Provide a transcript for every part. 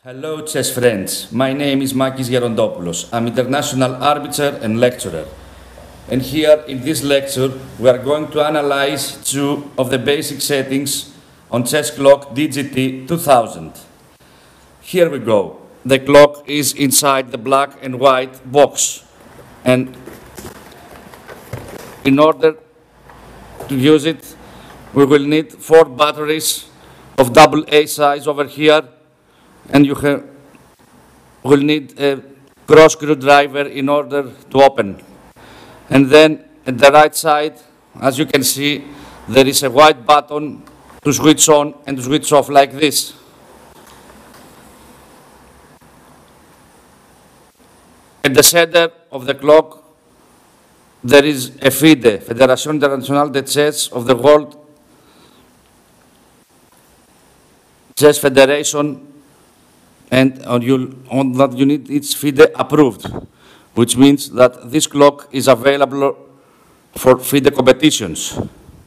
Hello chess friends, my name is Gerontopoulos. I'm international arbiter and lecturer. And here in this lecture we are going to analyze two of the basic settings on chess clock DGT 2000. Here we go. The clock is inside the black and white box, and in order to use it we will need 4 batteries of AA size over here, and you will need a cross screwdriver in order to open. And then at the right side, as you can see, there is a white button to switch on and to switch off like this. At the center of the clock, there is a FIDE, Fédération Internationale de Chess of the World Chess Federation, and on that you need its FIDE approved, which means that this clock is available for FIDE competitions.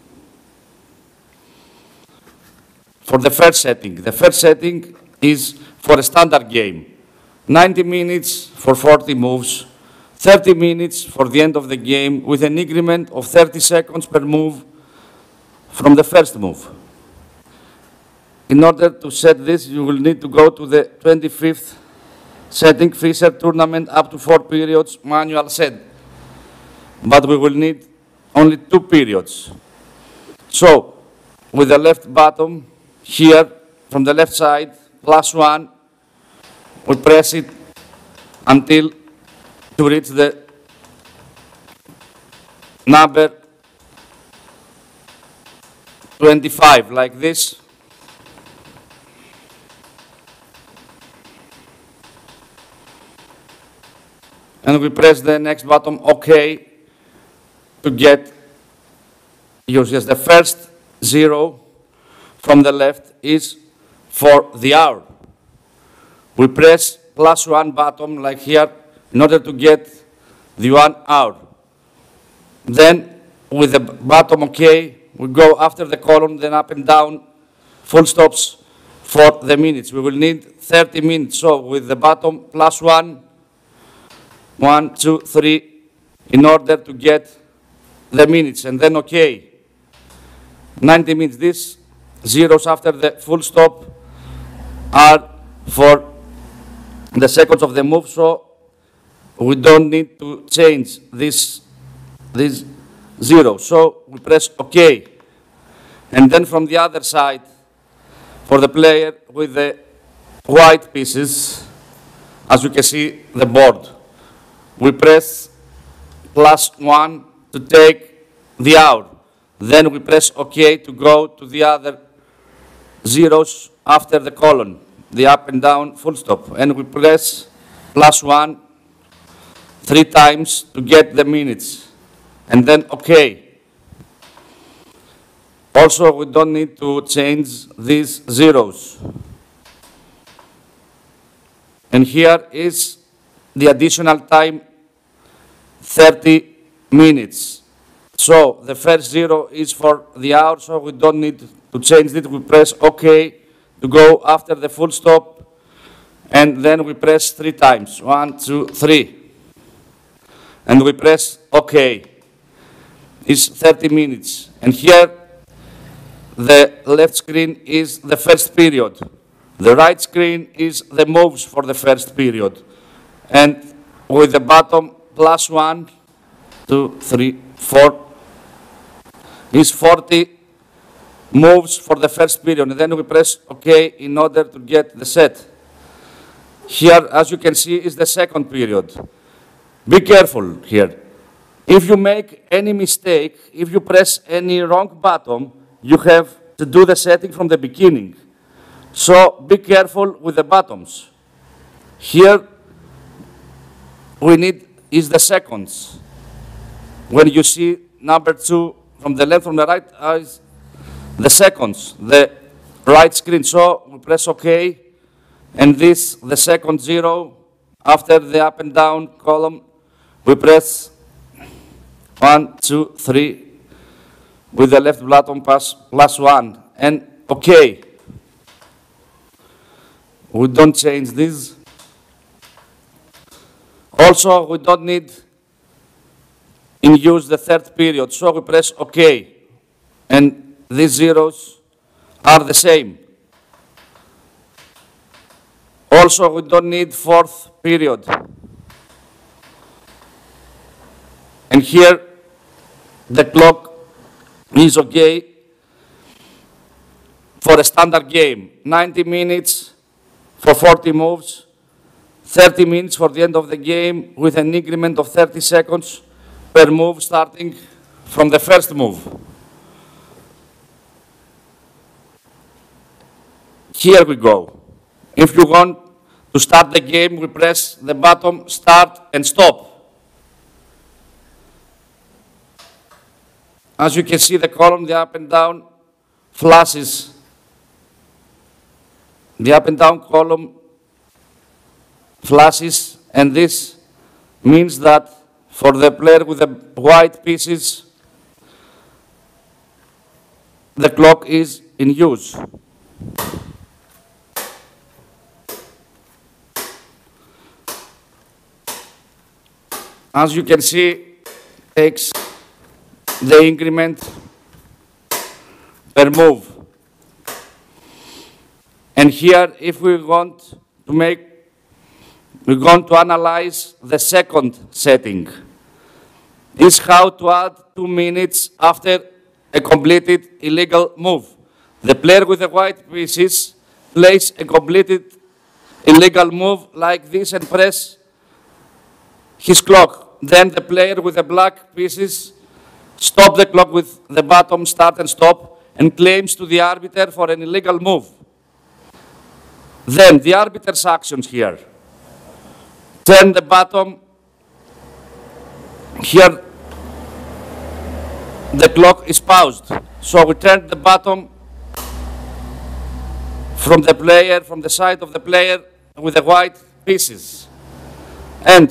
For the first setting is for a standard game. 90 minutes for 40 moves, 30 minutes for the end of the game with an increment of 30 seconds per move from the first move. In order to set this, you will need to go to the 25th setting, Fischer tournament up to 4 periods, manual set. But we will need only 2 periods. So, with the left bottom, here, from the left side, +1, we press it until to reach the number 25, like this. And we press the next button, OK, to get yours. The first 0 from the left is for the hour. We press +1 button, like here, in order to get the 1 hour. Then, with the button OK, we go after the column, then up and down, full stops for the minutes. We will need 30 minutes. So, with the button +1, 1, 2, 3, in order to get the minutes, and then OK. 90 minutes. These zeros after the full stop are for the seconds of the move, so we don't need to change this zero. So we press OK. And then from the other side, for the player with the white pieces, as you can see the board, we press +1 to take the hour. Then we press OK to go to the other zeros after the column, the up and down full stop. And we press +1 3 times to get the minutes. And then OK. Also, we don't need to change these zeros. And here is the additional time, 30 minutes. So the first 0 is for the hour, so we don't need to change it. We press OK to go after the full stop, and then we press 3 times, 1, 2, 3. And we press OK. It's 30 minutes. And here, the left screen is the first period. The right screen is the moves for the first period. And with the bottom +1, 2, 3, 4, is 40 moves for the first period. And then we press OK in order to get the set. Here, as you can see, is the second period. Be careful here. If you make any mistake, if you press any wrong button, you have to do the setting from the beginning. So be careful with the buttons. Here, we need is the seconds. When you see number 2 from the left, from the right, is the seconds, the right screen. So we press OK, and this, the second 0, after the up and down column, we press 1, 2, 3, with the left button +1, and OK. we don't change this. Also, we don't need in use the third period, so we press OK. And these zeros are the same. Also, we don't need fourth period. And here, the clock is OK for a standard game. 90 minutes for 40 moves, 30 minutes for the end of the game with an increment of 30 seconds per move starting from the first move. Here we go. If you want to start the game, we press the button start and stop. As you can see, the column, the up and down flashes. The up and down column flashes, and this means that for the player with the white pieces, the clock is in use. As you can see, takes the increment per move. And here, if we want to we're going to analyze the second setting. This is how to add 2 minutes after a completed illegal move. The player with the white pieces plays a completed illegal move like this and press his clock. Then the player with the black pieces stops the clock with the button start and stop and claims to the arbiter for an illegal move. Then the arbiter's actions here. Turn the button. Here the clock is paused. So we turn the button from the player, from the side of the player with the white pieces. And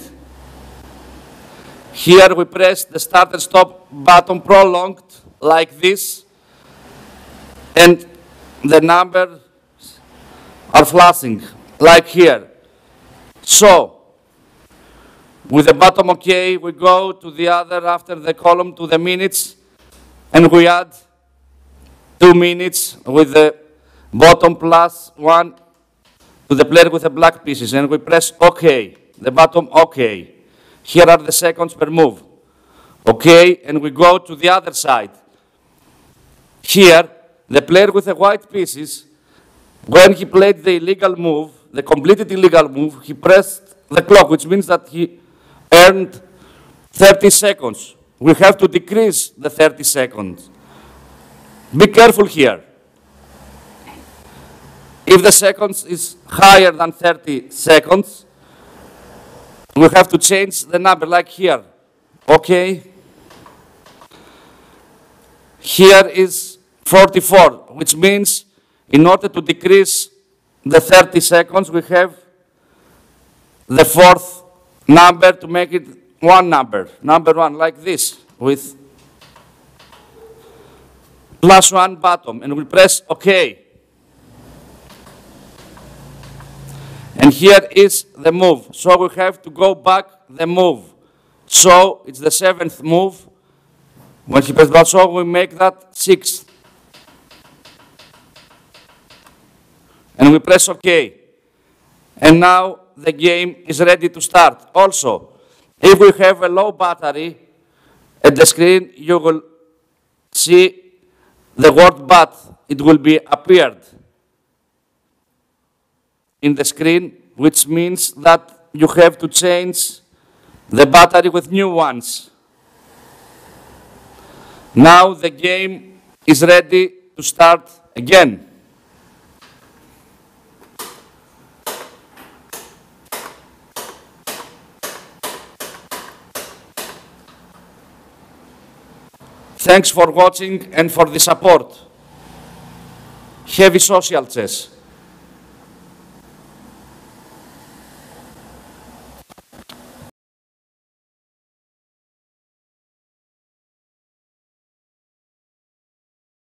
here we press the start and stop button prolonged like this, and the numbers are flashing like here. So, with the button OK, we go to the other after the column to the minutes, and we add 2 minutes with the bottom +1 to the player with the black pieces, and we press OK, the button OK. Here are the seconds per move. OK, and we go to the other side. Here, the player with the white pieces, when he played the illegal move, the completed illegal move, he pressed the clock, which means that he earned 30 seconds. We have to decrease the 30 seconds. Be careful here. If the seconds is higher than 30 seconds, we have to change the number, like here. OK? Here is 44, which means in order to decrease the 30 seconds, we have the fourth number to make it one number. Number 1, like this, with +1 button, and we press OK. And here is the move. So we have to go back the move. So it's the 7th move. When he pressed that, so we make that 6th. And we press OK. And now the game is ready to start. Also, if we have a low battery at the screen, you will see the word "but." It will be appeared in the screen, which means that you have to change the battery with new ones. Now the game is ready to start again. Thanks for watching and for the support. Heavy social chess.